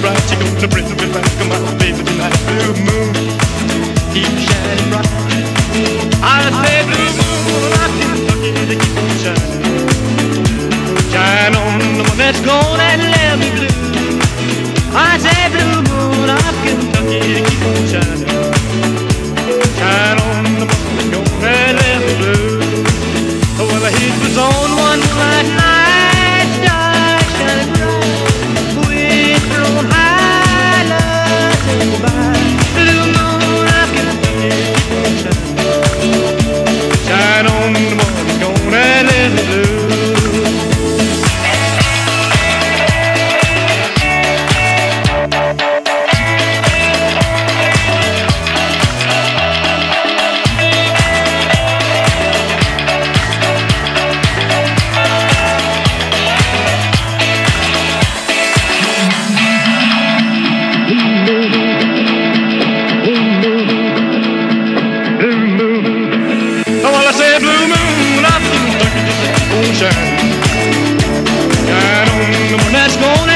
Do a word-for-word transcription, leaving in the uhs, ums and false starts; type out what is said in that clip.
bright. She gonna bring me back, my baby tonight. Blue moon, keep shining bright. I say blue moon, I Kentucky to keep on shining. Shine on the one that's gone and left me blue. I say blue moon, I Kentucky to keep on shining. Shine on the one that's gone and left me blue. Well, the heat was on one bright night, stars shining bright. We'd thrown high, love said goodbye. Blue moon, I Kentucky to keep on shining. Shine on the one that's gone and left me blue. Shine on the one that's gonna